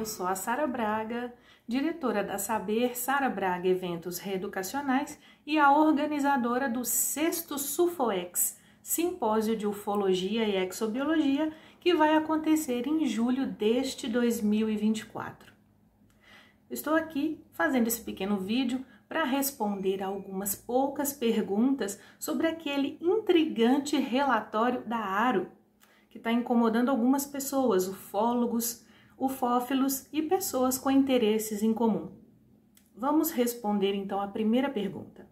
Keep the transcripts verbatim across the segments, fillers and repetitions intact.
sou a Sara Braga, diretora da Saber Sara Braga Eventos Reeducacionais e a organizadora do sexto SUFOEX, Simpósio de Ufologia e Exobiologia, que vai acontecer em julho deste dois mil e vinte e quatro. Estou aqui fazendo esse pequeno vídeo para responder a algumas poucas perguntas sobre aquele intrigante relatório da ARO, que está incomodando algumas pessoas, ufólogos, ufófilos e pessoas com interesses em comum. Vamos responder então a primeira pergunta.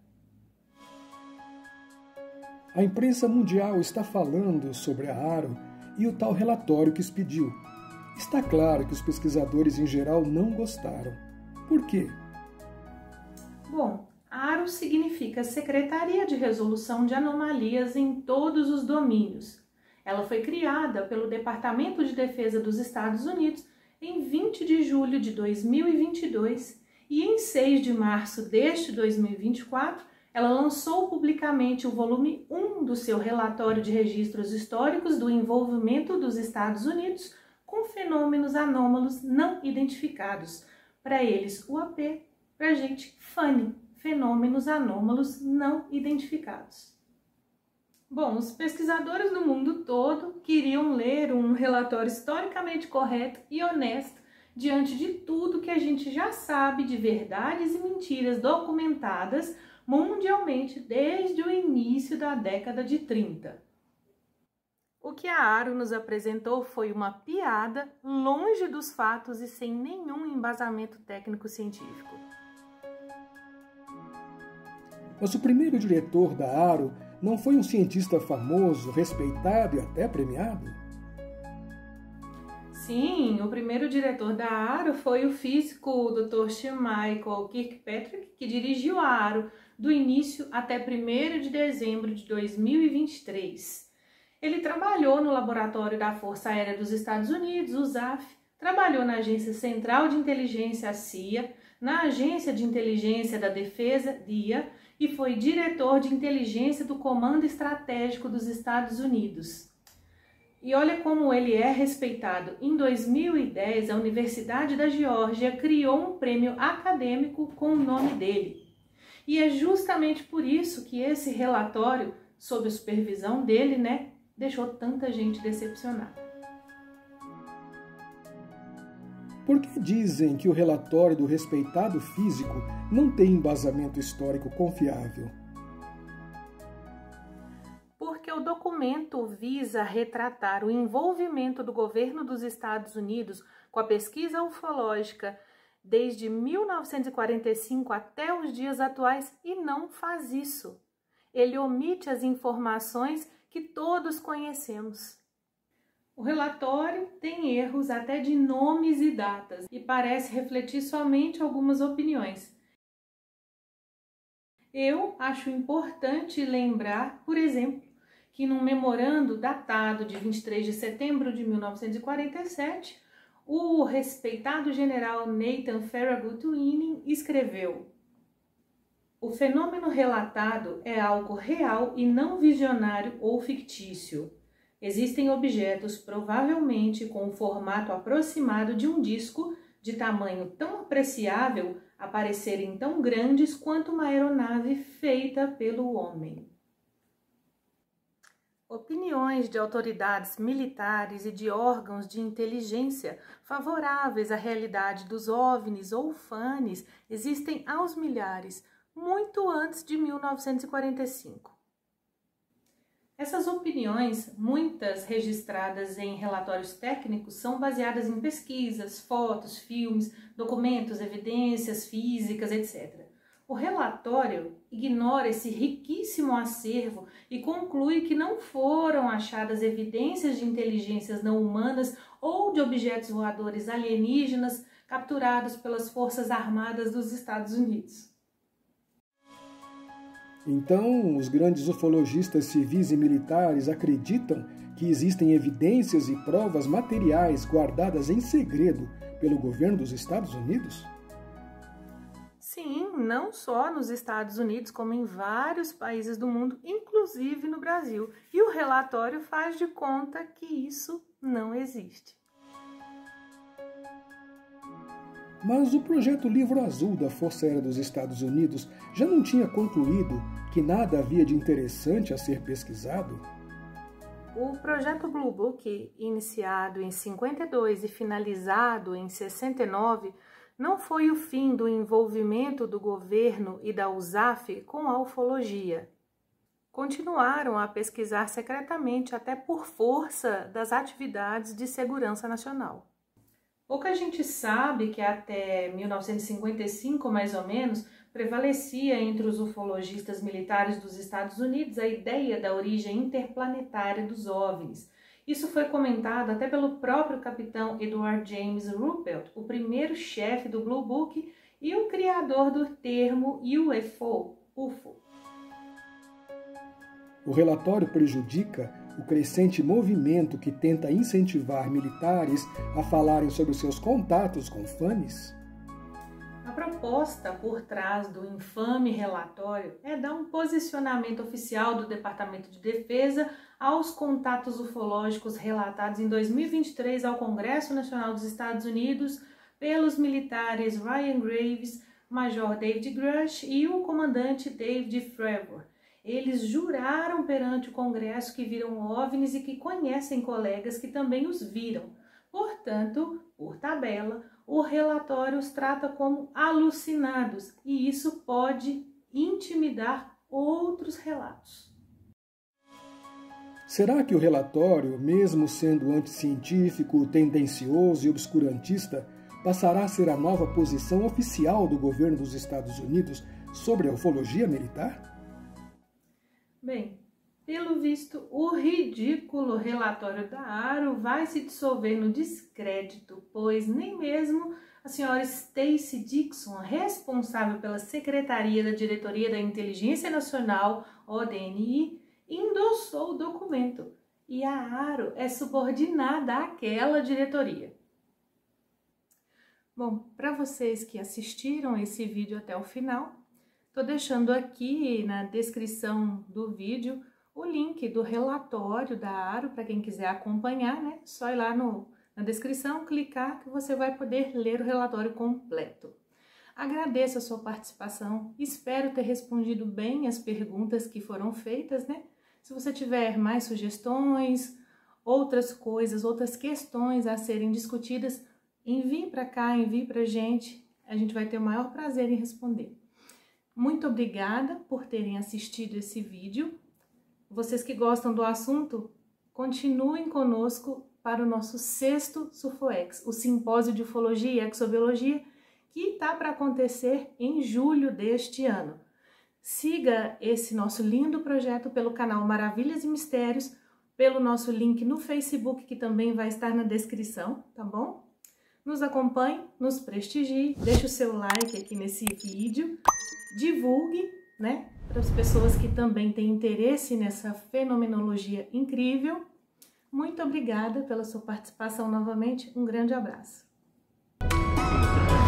A imprensa mundial está falando sobre a ARO e o tal relatório que expediu. Está claro que os pesquisadores em geral não gostaram. Por quê? Bom, ARO significa Secretaria de Resolução de Anomalias em Todos os Domínios. Ela foi criada pelo Departamento de Defesa dos Estados Unidos em vinte de julho de dois mil e vinte e dois e em seis de março deste dois mil e vinte e quatro ela lançou publicamente o volume um do seu relatório de registros históricos do envolvimento dos Estados Unidos com fenômenos anômalos não identificados. Para eles, o A P, para a gente, FANI, fenômenos anômalos não identificados. Bom, os pesquisadores do mundo todo queriam ler um relatório historicamente correto e honesto diante de tudo que a gente já sabe de verdades e mentiras documentadas mundialmente desde o início da década de trinta. O que a ARO nos apresentou foi uma piada longe dos fatos e sem nenhum embasamento técnico-científico. Mas o primeiro diretor da ARO não foi um cientista famoso, respeitado e até premiado? Sim, o primeiro diretor da ARO foi o físico doutor Sean Michael Kirkpatrick, que dirigiu a ARO do início até primeiro de dezembro de dois mil e vinte e três. Ele trabalhou no laboratório da Força Aérea dos Estados Unidos, o S A F, trabalhou na Agência Central de Inteligência, a C I A, na Agência de Inteligência da Defesa, D I A, e foi diretor de inteligência do Comando Estratégico dos Estados Unidos. E olha como ele é respeitado. Em dois mil e dez, a Universidade da Geórgia criou um prêmio acadêmico com o nome dele. E é justamente por isso que esse relatório, sob a supervisão dele, né, deixou tanta gente decepcionada. Por que dizem que o relatório do respeitado físico não tem embasamento histórico confiável? Porque o documento visa retratar o envolvimento do governo dos Estados Unidos com a pesquisa ufológica desde mil novecentos e quarenta e cinco até os dias atuais e não faz isso. Ele omite as informações que todos conhecemos. O relatório tem erros até de nomes e datas e parece refletir somente algumas opiniões. Eu acho importante lembrar, por exemplo, que num memorando datado de vinte e três de setembro de mil novecentos e quarenta e sete, o respeitado general Nathan Farragut Winning escreveu: o fenômeno relatado é algo real e não visionário ou fictício. Existem objetos, provavelmente com um formato aproximado de um disco, de tamanho tão apreciável, aparecerem tão grandes quanto uma aeronave feita pelo homem. Opiniões de autoridades militares e de órgãos de inteligência favoráveis à realidade dos OVNIs ou FANIs existem aos milhares, muito antes de mil novecentos e quarenta e cinco. Essas opiniões, muitas registradas em relatórios técnicos, são baseadas em pesquisas, fotos, filmes, documentos, evidências físicas, etcétera. O relatório ignora esse riquíssimo acervo e conclui que não foram achadas evidências de inteligências não humanas ou de objetos voadores alienígenas capturados pelas Forças Armadas dos Estados Unidos. Então, os grandes ufologistas civis e militares acreditam que existem evidências e provas materiais guardadas em segredo pelo governo dos Estados Unidos? Sim, não só nos Estados Unidos, como em vários países do mundo, inclusive no Brasil. E o relatório faz de conta que isso não existe. Mas o projeto Livro Azul da Força Aérea dos Estados Unidos já não tinha concluído que nada havia de interessante a ser pesquisado? O projeto Blue Book, iniciado em cinquenta e dois e finalizado em sessenta e nove, não foi o fim do envolvimento do governo e da U S A F com a ufologia. Continuaram a pesquisar secretamente, até por força das atividades de segurança nacional. Pouca gente sabe que até mil novecentos e cinquenta e cinco, mais ou menos, prevalecia entre os ufologistas militares dos Estados Unidos a ideia da origem interplanetária dos OVNIs. Isso foi comentado até pelo próprio capitão Edward James Ruppelt, o primeiro chefe do Blue Book e o criador do termo U F O, U F O. O relatório prejudica o crescente movimento que tenta incentivar militares a falarem sobre seus contatos com F A Ns? A proposta por trás do infame relatório é dar um posicionamento oficial do Departamento de Defesa aos contatos ufológicos relatados em dois mil e vinte e três ao Congresso Nacional dos Estados Unidos pelos militares Ryan Graves, Major David Grush e o comandante David Fravor. Eles juraram perante o Congresso que viram OVNIs e que conhecem colegas que também os viram. Portanto, por tabela, o relatório os trata como alucinados e isso pode intimidar outros relatos. Será que o relatório, mesmo sendo anticientífico, tendencioso e obscurantista, passará a ser a nova posição oficial do governo dos Estados Unidos sobre a ufologia militar? Bem, pelo visto, o ridículo relatório da AARO vai se dissolver no descrédito, pois nem mesmo a senhora Stacey Dixon, responsável pela Secretaria da Diretoria da Inteligência Nacional, O D N I, endossou o documento, e a AARO é subordinada àquela diretoria. Bom, para vocês que assistiram esse vídeo até o final, estou deixando aqui na descrição do vídeo o link do relatório da AARO para quem quiser acompanhar, né? Só ir lá no, na descrição, clicar que você vai poder ler o relatório completo. Agradeço a sua participação, espero ter respondido bem as perguntas que foram feitas, né? Se você tiver mais sugestões, outras coisas, outras questões a serem discutidas, envie para cá, envie para a gente, a gente vai ter o maior prazer em responder. Muito obrigada por terem assistido esse vídeo. Vocês que gostam do assunto, continuem conosco para o nosso sexto SUFOEX, o Simpósio de Ufologia e Exobiologia, que está para acontecer em julho deste ano. Siga esse nosso lindo projeto pelo canal Maravilhas e Mistérios, pelo nosso link no Facebook, que também vai estar na descrição, tá bom? Nos acompanhe, nos prestigie, deixe o seu like aqui nesse vídeo, divulgue, né, para as pessoas que também têm interesse nessa fenomenologia incrível. Muito obrigada pela sua participação novamente, um grande abraço.